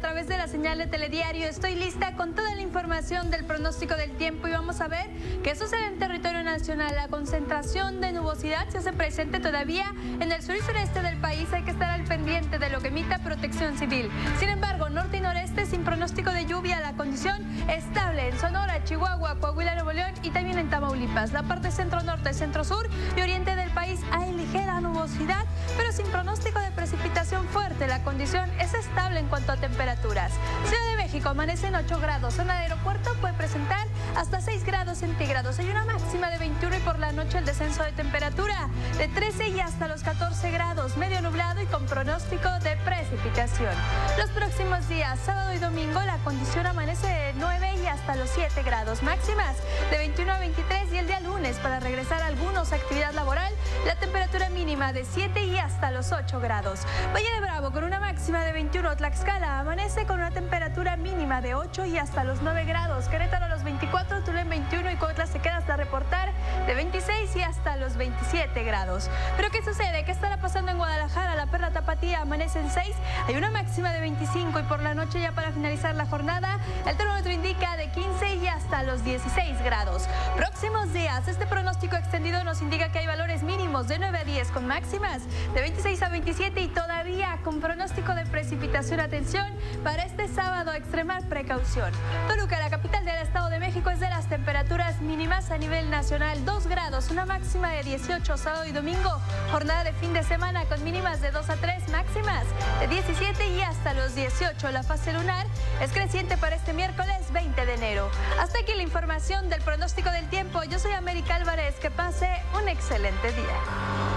través de la señal de Telediario. Estoy lista con toda la información del pronóstico del tiempo y vamos a ver qué sucede en territorio nacional. La concentración de nubosidad se hace presente todavía en el sur y sureste del país. Hay que estar al pendiente de lo que emita Protección Civil. Sin embargo, norte y noreste sin pronóstico de lluvia. La condición estable en Sonora, Chihuahua, Coahuila, Nuevo León y también en Tamaulipas. La parte centro-norte, centro-sur y oriente del país hay ligera nubosidad, pero sin pronóstico de precipitación fuerte. La condición es estable en cuanto a temperaturas. Ciudad de México amanece en 8 grados. Zona de aeropuerto puede presentar hasta 6 grados centígrados. Hay una máxima de 21 y por la noche el descenso de temperatura de 13 y hasta los 14 grados. Medio nublado y con pronóstico de precipitación. Los próximos días, sábado y domingo, la condición amanece de 9 y hasta los 7 grados. Máximas de 21 a 23 y el día lunes para regresar a algunos a actividad laboral, la temperatura mínima de 7 y hasta los 8 grados. Valle de Bravo con una máxima de 21. Tlaxcala amanece con una temperatura mínima de 8 y hasta los 9 grados. Querétaro a los 24, Tulum 21 y Cuautla se queda hasta reportar de 26 y hasta los 27 grados. ¿Pero qué sucede? ¿Qué estará pasando en Guadalajara? La Perla Tapatía amanece en 6, hay una máxima de 25 y por la noche ya para finalizar la jornada el termómetro indica de 15 y hasta los 16 grados. Próximos días, este pronóstico extendido nos indica que hay valores mínimos de 9 a 10 con máximas de 26 a 27 y todavía con pronóstico de precipitación. Atención, para este sábado extremar precaución. Toluca, la capital del Estado de México, es de las temperaturas mínimas a nivel nacional, 2 grados, una máxima de 18 sábado y domingo, jornada de fin de semana con mínimas de 2 a 3, máximas de 17 y hasta los 18. La fase lunar es creciente para este miércoles 20 de enero. Hasta aquí la información del pronóstico del tiempo. Yo soy América Álvarez. Que pase un excelente día.